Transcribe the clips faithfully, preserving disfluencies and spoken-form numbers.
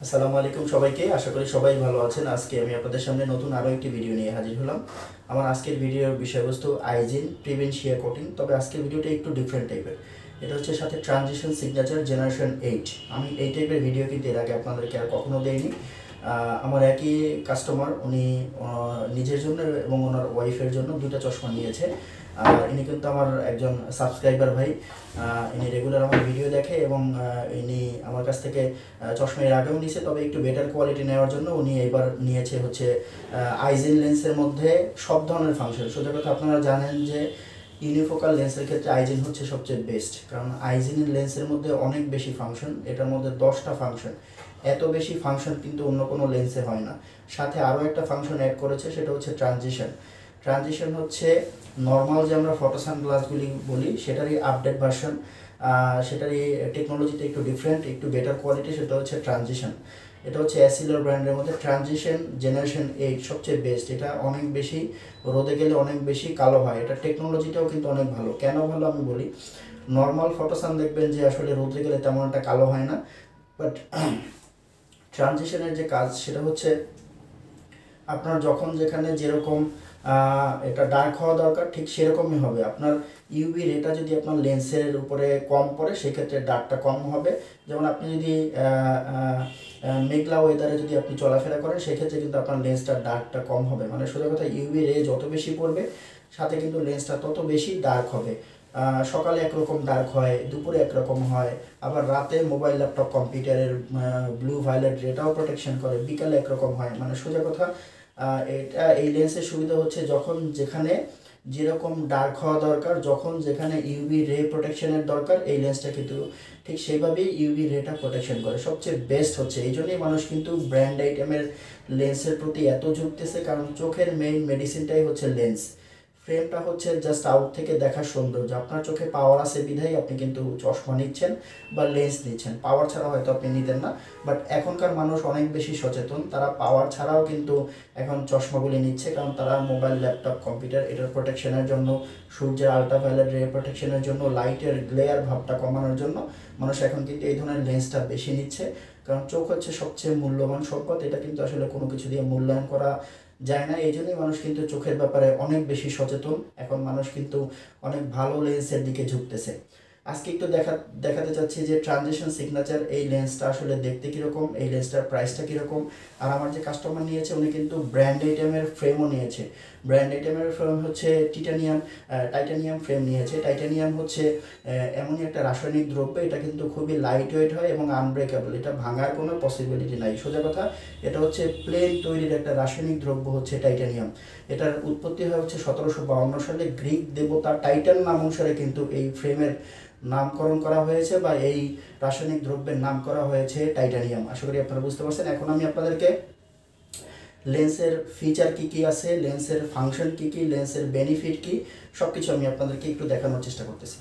আসসালামু আলাইকুম সবাইকে, আশা করি সবাই ভালো আছেন। আজকে আমি আপনাদের সামনে নতুন আরও একটি ভিডিও নিয়ে হাজির হলাম। আমার আজকের ভিডিওর বিষয়বস্তু আইজিন প্রিভেন্ট কোটিং। তবে আজকের ভিডিওটা একটু ডিফারেন্ট টাইপের। এটা হচ্ছে সাথে ট্রানজিশন সিগনেচার জেনারেশন এইট। আমি এই টাইপের ভিডিও কিন্তু এর আগে আপনাদেরকে আর কখনো দেইনি। আমার একই কাস্টমার, উনি নিজের জন্য এবং ওনার ওয়াইফের জন্য দুটো চশমা নিয়েছে। আর ইনি কিন্তু আমার একজন সাবস্ক্রাইবার ভাই। ইনি রেগুলার আমার ভিডিও দেখে এবং ইনি আমার কাছ থেকে চশমা এর আগেও নিয়েছে, তবে একটু বেটার কোয়ালিটি নেওয়ার জন্য উনি এবার নিয়েছে হচ্ছে আইজেন লেন্সের মধ্যে সব ধরনের ফাংশন। সোজা কথা আপনারা জানেন যে ইউনিফোকাল লেন্সের ক্ষেত্রে আইজেন হচ্ছে সবচেয়ে বেস্ট, কারণ আইজেনের লেন্সের মধ্যে অনেক বেশি ফাংশন। এটার মধ্যে দশটা ফাংশন, এত বেশি ফাংশন কিন্তু অন্য কোনো লেন্সে হয় না। সাথে আরও একটা ফাংশন অ্যাড করেছে, সেটা হচ্ছে ট্রানজিশন। ট্রানজিশন হচ্ছে নর্মাল যে আমরা ফটো সানগ্লাসগুলি বলি সেটারই আপডেট ভার্সন, সেটারই টেকনোলজিতে একটু ডিফারেন্ট, একটু বেটার কোয়ালিটি। সেটা হচ্ছে ট্রানজিশন। এটা হচ্ছে অ্যাসিলোর ব্র্যান্ডের মধ্যে ট্রানজিশন জেনারেশন এইট সবচেয়ে বেস্ট। এটা অনেক বেশি রোদে গেলে অনেক বেশি কালো হয়। এটা টেকনোলজিটাও কিন্তু অনেক ভালো। কেন ভালো আমি বলি, নর্মাল ফটোসান দেখবেন যে আসলে রোদে গেলে তেমন একটা কালো হয় না, বাট ট্রানজিশনের যে কাজ সেটা হচ্ছে আপনার যখন যেখানে যেরকম এটা ডার্ক হওয়া দরকার ঠিক সেরকমই হবে। আপনার ইউভি রেটা যদি আপনার লেন্সের উপরে কম পড়ে সেক্ষেত্রে ডার্কটা কম হবে। যেমন আপনি যদি মেঘলা ওয়েদারে যদি আপনি চলাফেরা করেন সেক্ষেত্রে কিন্তু আপনার লেন্সটার ডার্কটা কম হবে। মানে সোজা কথা ইউভি রে যত বেশি পড়বে সাথে কিন্তু লেন্সটা তত বেশি ডার্ক হবে। সকালে একরকম ডার্ক হয়, দুপুরে একরকম হয়, আবার রাতে মোবাইল ল্যাপটপ কম্পিউটারের ব্লু ভায়োলেট রেটাও প্রোটেকশন করে, বিকালে একরকম হয়। মানে সোজা কথা এটা এই লেন্সের সুবিধা হচ্ছে যখন যেখানে যেরকম ডার্ক হওয়া দরকার, যখন যেখানে ইউভি রে প্রোটেকশনের দরকার, এই লেন্সটা কিন্তু ঠিক সেইভাবেই ইউভি রেটা প্রোটেকশন করে। সবচেয়ে বেস্ট হচ্ছে এই জন্যই মানুষ কিন্তু ব্র্যান্ড আইটেমের লেন্সের প্রতি এত ঝুঁকতেছে, কারণ চোখের মেইন মেডিসিনটাই হচ্ছে লেন্স। ফ্রেমটা হচ্ছে জাস্ট আউট থেকে দেখার সৌন্দর্য। আপনার চোখে পাওয়ার আছে বিধায় আপনি কিন্তু চশমা নিচ্ছেন বা লেন্স নিচ্ছেন, পাওয়ার ছাড়া হয়তো আপনি নিতেন না। বাট এখনকার মানুষ অনেক বেশি সচেতন, তারা পাওয়ার ছাড়াও কিন্তু এখন চশমাগুলি নিচ্ছে, কারণ তারা মোবাইল ল্যাপটপ কম্পিউটার এটার প্রোটেকশনের জন্য, সূর্যের আল্ট্রাভায়োলেট রে প্রোটেকশনের জন্য, লাইটের গ্লেয়ার ভাবটা কমানোর জন্য মানুষ এখন কিন্তু এই ধরনের লেন্সটা বেশি নিচ্ছে। কারণ চোখ হচ্ছে সবচেয়ে মূল্যবান সম্পদ, এটা কিন্তু আসলে কোনো কিছু দিয়ে মূল্যায়ন করা যায় না। এই জন্যই মানুষ কিন্তু চোখের ব্যাপারে অনেক বেশি সচেতন। এখন মানুষ কিন্তু অনেক ভালো লেন্সের দিকে ঝুঁকতেছে। আজকে একটু দেখা দেখাতে চাচ্ছি যে ট্রানজিশন সিগনেচার এই লেন্সটা আসলে দেখতে কীরকম, এই লেন্সটার প্রাইসটা কীরকম। আর আমার যে কাস্টমার নিয়েছে উনি কিন্তু ব্র্যান্ড আইটেমের ফ্রেমও নিয়েছে। ব্র্যান্ড আইটেমের ফ্রেম হচ্ছে টিটানিয়াম টাইটানিয়াম ফ্রেম নিয়েছে। টাইটানিয়াম হচ্ছে এমনই একটা রাসায়নিক দ্রব্য, এটা কিন্তু খুবই লাইট ওয়েট হয় এবং আনব্রেকেবল, এটা ভাঙার কোনো পসিবিলিটি নাই। সোজা কথা এটা হচ্ছে প্লেন তৈরির একটা রাসায়নিক দ্রব্য হচ্ছে টাইটানিয়াম। এটার উৎপত্তি হয় হচ্ছে সতেরোশো বাউন্ন সালে। গ্রিক দেবতা টাইটান নাম অনুসারে কিন্তু এই ফ্রেমের নামকরণ করা হয়েছে বা এই রাসায়নিক দ্রব্যের নাম করা হয়েছে টাইটানিয়াম। আশা করি আপনারা বুঝতে পারছেন। এখন আমি আপনাদেরকে লেন্সের ফিচার কি কি আছে, লেন্সের ফাংশন কি কি, লেন্সের বেনিফিট কি, সব কিছু আমি আপনাদেরকে একটু দেখানোর চেষ্টা করতেছি।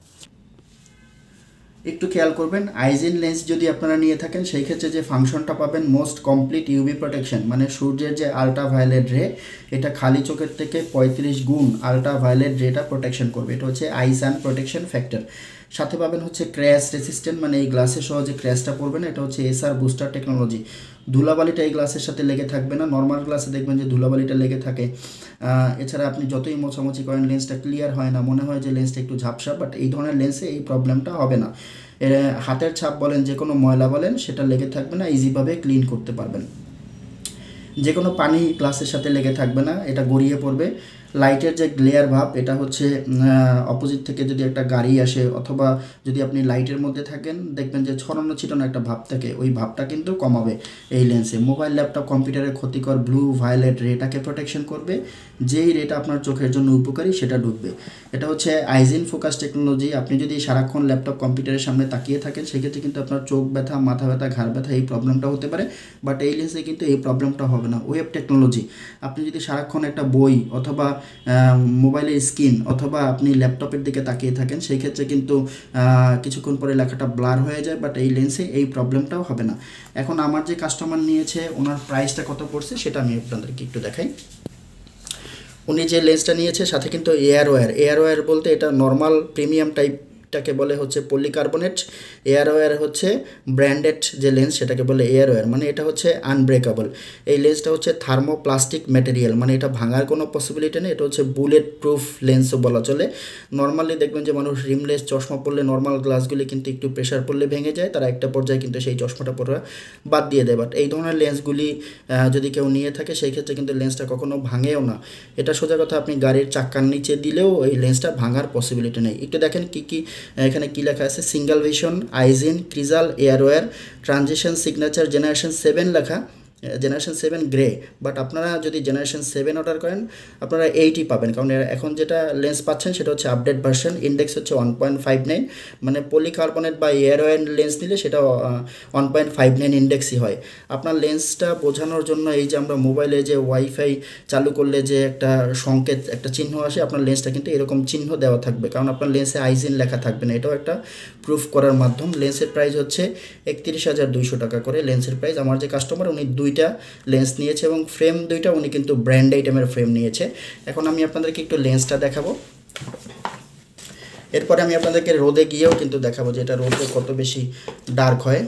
একটু খেয়াল করবেন, আইজেন লেন্স যদি আপনারা নিয়ে থাকেন সেই ক্ষেত্রে যে ফাংশনটা পাবেন মোস্ট কমপ্লিট ইউভি প্রোটেকশন, মানে সূর্যের যে আল্ট্রা ভায়োলেট রে এটা খালি চোখের থেকে পঁয়ত্রিশ গুণ আল্ট্রা ভায়োলেট রেটা প্রোটেকশন করবে। এটা হচ্ছে আইসান প্রোটেকশন ফ্যাক্টর। সাথে পাবেন হচ্ছে ক্র্যাশ রেসিস্ট্যান্ট, মানে এই গ্লাসে সহজে ক্র্যাশটা পড়বে না। এটা হচ্ছে এসআর বুস্টার টেকনোলজি। ধুলাবালিটা এই গ্লাসের সাথে লেগে থাকবে না। নর্মাল গ্লাসে দেখবেন যে ধুলাবালিটা লেগে থাকে। এছাড়া আপনি যতই মোছামুছি করেন লেন্সটা ক্লিয়ার হয় না, মনে হয় যে লেন্সটা একটু ঝাপসা। বাট এই ধরনের লেন্সে এই প্রবলেমটা হবে না। হাতের ছাপ বলেন, যে কোনো ময়লা বলেন, সেটা লেগে থাকবে না, ইজিভাবে ক্লিন করতে পারবেন। যে কোনো পানি গ্লাসের সাথে লেগে থাকবে না, এটা গড়িয়ে পড়বে। লাইটের যে গ্লেয়ার ভাব, এটা হচ্ছে অপোজিট থেকে যদি একটা গাড়ি আসে অথবা যদি আপনি লাইটের মধ্যে থাকেন দেখবেন যে ছড়ানো ছিটানো একটা ভাব থাকে, ওই ভাবটা কিন্তু কমাবে এই লেন্সে। মোবাইল ল্যাপটপ কম্পিউটারের ক্ষতিকর ব্লু ভায়োলেট রেটাকে প্রোটেকশন করবে। যেই রেটা আপনার চোখের জন্য উপকারী সেটা ঢুকবে। এটা হচ্ছে আইজিন ফোকাস টেকনোলজি। আপনি যদি সারাক্ষণ ল্যাপটপ কম্পিউটারের সামনে তাকিয়ে থাকেন সেক্ষেত্রে কিন্তু আপনার চোখ ব্যথা, মাথা ব্যথা, ঘাড় ব্যথা এই প্রবলেমটা হতে পারে। বাট এই লেন্সে কিন্তু এই প্রবলেমটা হবে না। ওয়েব টেকনোলজি, আপনি যদি সারাক্ষণ একটা বই অথবা মোবাইলের স্ক্রিন অথবা আপনি ল্যাপটপের দিকে তাকিয়ে থাকেন সেই ক্ষেত্রে কিন্তু কিছুক্ষণ পরে লেখাটা ব্লার হয়ে যায়। বাট এই লেন্সে এই প্রবলেমটাও হবে না। এখন আমার যে কাস্টমার নিয়েছে ওনার প্রাইসটা কত পড়ছে সেটা আমি আপনাদেরকে একটু দেখাই। উনি যে লেন্সটা নিয়েছে সাথে কিন্তু এয়ারওয়্যার, এয়ারওয়্যার বলতে এটা নর্মাল প্রিমিয়াম টাইপ টাকে বলে হচ্ছে পলিকার্বনেট, এয়ারওয়্যার হচ্ছে ব্র্যান্ডেড যে লেন্স সেটাকে বলে এয়ারওয়্যার, মানে এটা হচ্ছে আনব্রেকেবল। এই লেন্সটা হচ্ছে থার্মোপ্লাস্টিক ম্যাটেরিয়াল, মানে এটা ভাঙার কোনো পসিবিলিটি নেই। এটা হচ্ছে বুলেট প্রুফ লেন্সও বলা চলে। নর্মালি দেখবেন যে মানুষ রিমলেস চশমা পরলে নর্মাল গ্লাসগুলি কিন্তু একটু প্রেশার পড়লে ভেঙে যায়, তারা একটা পর্যায়ে কিন্তু সেই চশমাটা পরে বাদ দিয়ে দেয়। বাট এই ধরনের লেন্সগুলি যদি কেউ নিয়ে থাকে সেই ক্ষেত্রে কিন্তু লেন্সটা কখনো ভাঙেও না। এটা সোজা কথা, আপনি গাড়ির চাক্কার নিচে দিলেও এই লেন্সটা ভাঙার পসিবিলিটি নেই। একটু দেখেন কি কি এখানে কি লেখা আছে, single vision, Eyezen, Crizal Airwear transition, signature, generation seven লেখা, জেনারেশন সেভেন গ্রে। বাট আপনারা যদি জেনারেশন সেভেন অর্ডার করেন আপনারা এইটই পাবেন, কারণ এখন যেটা লেন্স পাচ্ছেন সেটা হচ্ছে আপডেট ভার্সন, ইন্ডেক্স হচ্ছে ওয়ান পয়েন্ট ফাইভ নাইন, মানে পলিকার্বনেট বা এয়ারওয়্যার লেন্স নিলে সেটা ওয়ান পয়েন্ট ফাইভ নাইন ইন্ডেক্সই হয়। আপনার লেন্সটা বোঝানোর জন্য এই যে আমরা মোবাইলে যে ওয়াইফাই চালু করলে যে একটা সংকেত, একটা চিহ্ন আসে, আপনার লেন্সটা কিন্তু এরকম চিহ্ন দেওয়া থাকবে, কারণ আপনার লেন্সে আইজিন লেখা থাকবে না। এটাও একটা প্রুফ করার মাধ্যম। লেন্সের প্রাইস হচ্ছে একত্রিশ হাজার দুইশো টাকা করে লেন্সের প্রাইস। আমার যে কাস্টমার উনি দুইটা লেন্স নিয়েছে এবং ফ্রেম দুইটা উনি কিন্তু ব্র্যান্ড আইটেমের ফ্রেম নিয়েছে। এখন আমি আপনাদেরকে একটু লেন্সটা দেখাবো, এরপরে আমি আপনাদেরকে রোদে গিয়েও কিন্তু দেখাবো যে এটা রোদে কত বেশি ডার্ক হয়।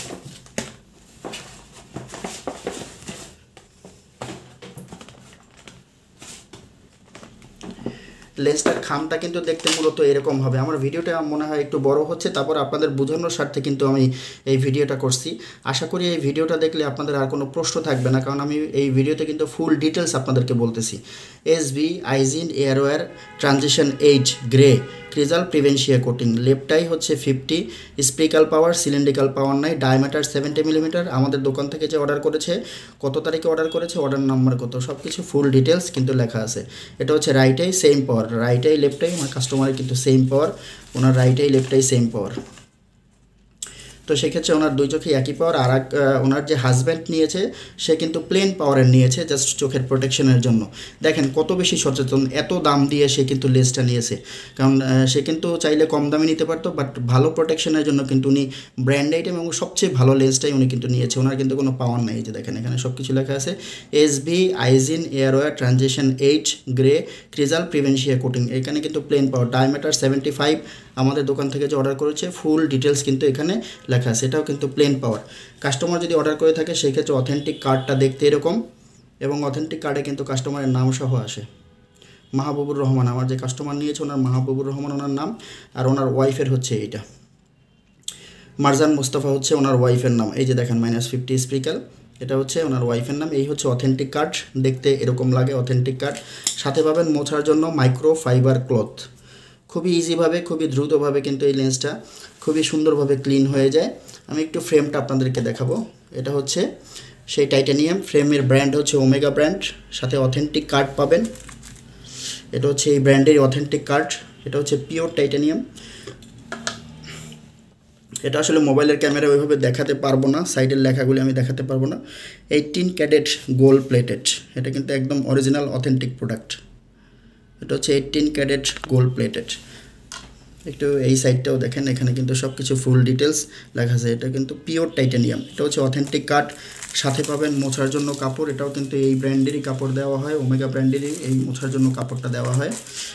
লেন্সটার খামটা কিন্তু দেখতে মূলত এরকম হবে। আমার ভিডিওটা মনে হয় একটু বড় হচ্ছে, তারপর আপনাদের বোঝানোর স্বার্থে কিন্তু আমি এই ভিডিওটা করছি। আশা করি এই ভিডিওটা দেখলে আপনাদের আর কোনো প্রশ্ন থাকবে না, কারণ আমি এই ভিডিওতে কিন্তু ফুল ডিটেলস আপনাদেরকে বলতেছি। S B Eyezen Airwear transition eight grey Crizal Prevencia coating, লেফটাই হচ্ছে ফিফটি, স্পিকাল পাওয়ার সিলিন্ড্রিক্যাল পাওয়ার নাই, ডায়ামিটার সেভেন্টি মিলিমিটার। আমাদের দোকান থেকে যে অর্ডার করেছে, কত তারিখে অর্ডার করেছে, অর্ডার নাম্বার কত, সব কিছু ফুল ডিটেলস কিন্তু লেখা আছে। এটা হচ্ছে রাইটাই সেম পাওয়ার, রাইটাই লেফটাই আমার কাস্টমারের কিন্তু সেম পাওয়ার, ওনার রাইটাই লেফটাই সেম পাওয়ার। তো সেক্ষেত্রে ওনার দুই চোখে একই পাওয়ার। আর এক ওনার যে হাজব্যান্ড নিয়েছে সে কিন্তু প্লেন পাওয়ারের নিয়েছে, জাস্ট চোখের প্রোটেকশনের জন্য। দেখেন কত বেশি সচেতন, এত দাম দিয়ে সে কিন্তু লেন্সটা নিয়েছে, কারণ সে কিন্তু চাইলে কম দামে নিতে পারতো, বাট ভালো প্রোটেকশনের জন্য কিন্তু উনি ব্র্যান্ড আইটেম এবং সবচেয়ে ভালো লেন্সটাই উনি কিন্তু নিয়েছে। ওনার কিন্তু কোনো পাওয়ার নেই। যে দেখেন এখানে সব কিছু লেখা আছে, S B Eyezen Airwear transition eight grey Crizal Prevencia coating, এখানে কিন্তু plain power, diameter seventy five. আমাদের দোকান থেকে যে অর্ডার করেছে ফুল ডিটেলস কিন্তু এখানে লেখা আছে, এটাও কিন্তু প্লেন পাওয়ার। কাস্টমার যদি অর্ডার করে থাকে সেই ক্ষেত্রে অথেন্টিক কার্ডটা দেখতে এরকম, এবং অথেন্টিক কার্ডে কিন্তু কাস্টমারের নাম সহ আসে। মাহবুবুর রহমান, আমার যে কাস্টমার নিয়েছে ওনার মাহবুবুর রহমান ওনার নাম, আর ওনার ওয়াইফের হচ্ছে এইটা মারজান মুস্তাফা হচ্ছে ওনার ওয়াইফের নাম। এই যে দেখেন মাইনাস ফিফটি স্পিকাল, এটা হচ্ছে ওনার ওয়াইফের নাম। এই হচ্ছে অথেন্টিক কার্ড, দেখতে এরকম লাগে অথেন্টিক কার্ড। সাথে পাবেন মোছার জন্য মাইক্রো ফাইবার ক্লথ, খুবই ইজিভাবে খুবই দ্রুতভাবে কিন্তু এই লেন্সটা খুবই সুন্দরভাবে ক্লিন হয়ে যায়। আমি একটু ফ্রেমটা আপনাদেরকে দেখাবো। এটা হচ্ছে সেই টাইটানিয়াম, ফ্রেমের ব্র্যান্ড হচ্ছে ওমেগা ব্র্যান্ড, সাথে অথেন্টিক কার্ড পাবেন। এটা হচ্ছে এই ব্র্যান্ডের অথেন্টিক কার্ড, এটা হচ্ছে পিওর টাইটানিয়াম। এটা আসলে মোবাইলের ক্যামেরা ওইভাবে দেখাতে পারবো না, সাইডের লেখাগুলি আমি দেখাতে পারবো না। এইটিন ক্যারেট গোল্ড প্লেটেড, এটা কিন্তু একদম অরিজিনাল অথেন্টিক প্রোডাক্ট। এটা হচ্ছে এইটিন ক্যারেট গোল্ড প্লেটেড। একটু এই সাইডটাও দেখেন, এখানে কিন্তু সব কিছু ফুল ডিটেলস লেখা আছে। এটা কিন্তু পিওর টাইটানিয়াম, এটা হচ্ছে অথেন্টিক কাট। সাথে পাবেন মোছার জন্য কাপড়, এটাও কিন্তু এই ব্র্যান্ডেরই কাপড় দেওয়া হয়, ওমেগা ব্র্যান্ডেরই এই মোছার জন্য কাপড়টা দেওয়া হয়।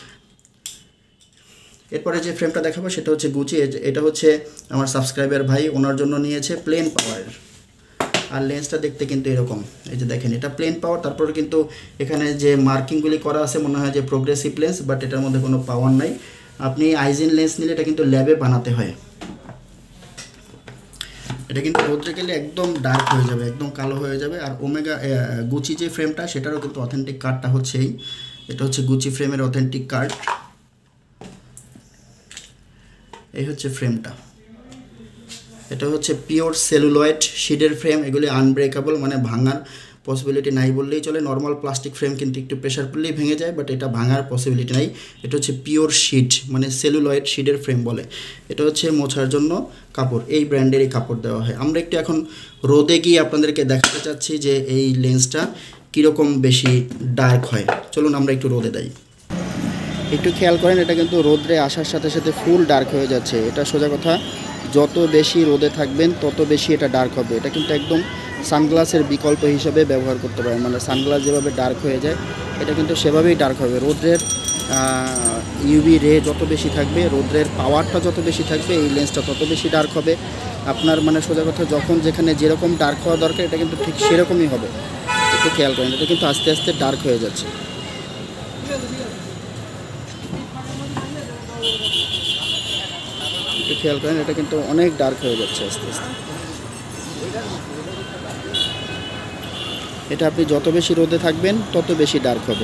এরপরে যে ফ্রেমটা দেখাবো সেটা হচ্ছে গুচি, এটা হচ্ছে আমার সাবস্ক্রাইবার ভাই ওনার জন্য নিয়েছে প্লেন পাওয়ারের। আর লেন্সটা দেখতে কিন্তু এরকম, এই যে দেখেন এটা প্লেন পাওয়ার, তারপরে কিন্তু এখানে যে মার্কিংগুলি করা আছে মনে হয় যে প্রোগ্রেসিভ লেন্স, বাট এটার মধ্যে কোনো পাওয়ার নাই। আপনি আইজিন লেন্স নিলে এটা কিন্তু ল্যাবে বানাতে হয়, এটা কিন্তু রোদ্রে গেলে একদম ডার্ক হয়ে যাবে, একদম কালো হয়ে যাবে। আর ওমেগা গুচি যে ফ্রেমটা সেটারও কিন্তু অথেন্টিক কার্ডটা হচ্ছে এই, এটা হচ্ছে গুচি ফ্রেমের অথেন্টিক কার্ড। এই হচ্ছে ফ্রেমটা, এটা হচ্ছে পিওর সেলুলয়েড শিডের ফ্রেম, এগুলি আনব্রেকেবল, মানে ভাঙার পসিবিলিটি নাই বললেই চলে। নর্মাল প্লাস্টিক ফ্রেম কিন্তু একটু প্রেশার পড়লেই ভেঙে যায়, বাট এটা ভাঙার পসিবিলিটি নাই। এটা হচ্ছে পিওর শিড, মানে সেলুলয়েড শিডের ফ্রেম বলে। এটা হচ্ছে মোছার জন্য কাপড়, এই ব্র্যান্ডেরই কাপড় দেওয়া হয়। আমরা একটু এখন রোদে গিয়ে আপনাদেরকে দেখাতে চাচ্ছি যে এই লেন্সটা কীরকম বেশি ডার্ক হয়। চলুন আমরা একটু রোদে দেই। একটু খেয়াল করেন, এটা কিন্তু রোদে আসার সাথে সাথে ফুল ডার্ক হয়ে যাচ্ছে। এটা সোজা কথা, যত বেশি রোদে থাকবেন তত বেশি এটা ডার্ক হবে। এটা কিন্তু একদম সানগ্লাসের বিকল্প হিসেবে ব্যবহার করতে পারেন, মানে সানগ্লাস যেভাবে ডার্ক হয়ে যায় এটা কিন্তু সেভাবেই ডার্ক হবে। রোদের ইউভি রে যত বেশি থাকবে, রোদ্রের পাওয়ারটা যত বেশি থাকবে, এই লেন্সটা তত বেশি ডার্ক হবে। আপনার মানে সোজা কথা যখন যেখানে যেরকম ডার্ক হওয়া দরকার এটা কিন্তু ঠিক সেরকমই হবে। একটু খেয়াল করেন, এটা কিন্তু আস্তে আস্তে ডার্ক হয়ে যাচ্ছে। একটু খেয়াল করেন, এটা কিন্তু অনেক ডার্ক হয়ে যাচ্ছে আস্তে আস্তে। এটা আপনি যত বেশি রোদে থাকবেন তত বেশি ডার্ক হবে।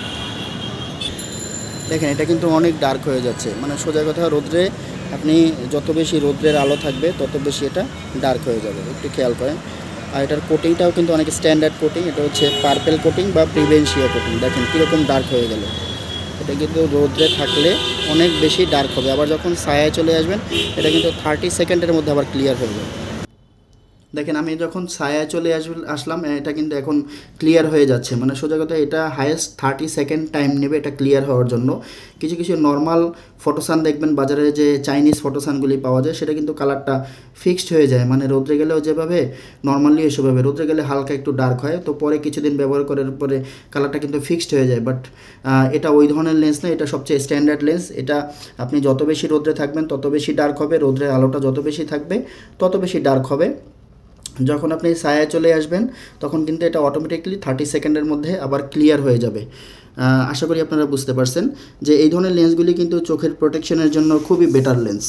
দেখেন এটা কিন্তু অনেক ডার্ক হয়ে যাচ্ছে, মানে সোজা কথা রোদ্রে আপনি যত বেশি রোদ্রের আলো থাকবে তত বেশি এটা ডার্ক হয়ে যাবে। একটু খেয়াল করেন। আর এটার কোটিংটাও কিন্তু অনেক স্ট্যান্ডার্ড কোটিং, এটা হচ্ছে পার্পেল কোটিং বা প্রিভেনশিয়া কোটিং। দেখেন কীরকম ডার্ক হয়ে গেল। এটা কিন্তু রোদ্রে থাকলে অনেক বেশি ডার্ক হবে, আবার যখন ছায়ায় চলে আসবেন এটা কিন্তু থার্টি সেকেন্ডের মধ্যে আবার ক্লিয়ার হয়ে যাবে। দেখেন আমি যখন ছায়ায় চলে আসবে আসলাম এটা কিন্তু এখন ক্লিয়ার হয়ে যাচ্ছে, মানে সোজা কথা এটা হায়েস্ট থার্টি সেকেন্ড টাইম নেবে এটা ক্লিয়ার হওয়ার জন্য। কিছু কিছু নর্মাল ফটোসান দেখবেন বাজারে যে চাইনিজ ফটোসানগুলি পাওয়া যায়, সেটা কিন্তু কালারটা ফিক্সড হয়ে যায়, মানে রোদ্রে গেলেও যেভাবে নর্মালি সেভাবে, রোদ্রে গেলে হালকা একটু ডার্ক হয়, তো পরে কিছুদিন ব্যবহার করার পরে কালারটা কিন্তু ফিক্সড হয়ে যায়। বাট এটা ওই ধরনের লেন্স না, এটা সবচেয়ে স্ট্যান্ডার্ড লেন্স। এটা আপনি যত বেশি রোদ্রে থাকবেন তত বেশি ডার্ক হবে, রোদ্রের আলোটা যত বেশি থাকবে তত বেশি ডার্ক হবে। যখন আপনি ছায়ায় চলে আসবেন তখন কিন্তু এটা অটোমেটিকলি থার্টি সেকেন্ডের মধ্যে আবার ক্লিয়ার হয়ে যাবে। আশা করি আপনারা বুঝতে পারছেন যে এই ধরনের লেন্সগুলি কিন্তু চোখের প্রোটেকশনের জন্য খুবই বেটার লেন্স।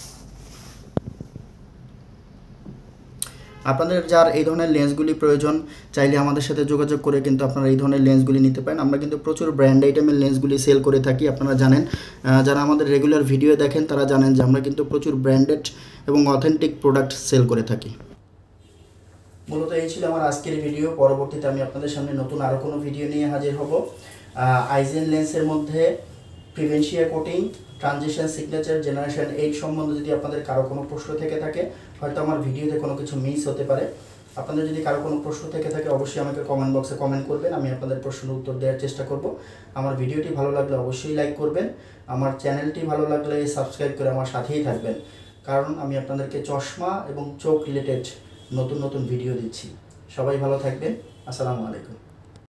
আপনাদের যার এই ধরনের লেন্সগুলি প্রয়োজন চাইলে আমাদের সাথে যোগাযোগ করে কিন্তু আপনারা এই ধরনের লেন্সগুলি নিতে পারেন। আমরা কিন্তু প্রচুর ব্র্যান্ড আইটেমের লেন্সগুলি সেল করে থাকি, আপনারা জানেন। যারা আমাদের রেগুলার ভিডিও দেখেন তারা জানেন যে আমরা কিন্তু প্রচুর ব্র্যান্ডেড এবং অথেন্টিক প্রোডাক্ট সেল করে থাকি। মূলত এই ছিল আমার আজকের ভিডিও। পরবর্তীতে আমি আপনাদের সামনে নতুন আরও কোনো ভিডিও নিয়ে হাজির হব। আইজেন লেন্সের মধ্যে Prevencia coating, transition, signature, generation eight সম্বন্ধে যদি আপনাদের কারো কোনো প্রশ্ন থেকে থাকে, হয়তো আমার ভিডিওতে কোনো কিছু মিস হতে পারে। আপনাদের যদি কারো কোনো প্রশ্ন থেকে থাকে অবশ্যই আমাকে কমেন্ট বক্সে কমেন্ট করবেন, আমি আপনাদের প্রশ্নের উত্তর দেওয়ার চেষ্টা করব। আমার ভিডিওটি ভালো লাগলে অবশ্যই লাইক করবেন, আমার চ্যানেলটি ভালো লাগলে সাবস্ক্রাইব করে আমার সাথেই থাকবেন, কারণ আমি আপনাদেরকে চশমা এবং চোখ রিলেটেড নতুন নতুন ভিডিও দিচ্ছি। সবাই ভালো থাকবেন। আসসালামু আলাইকুম।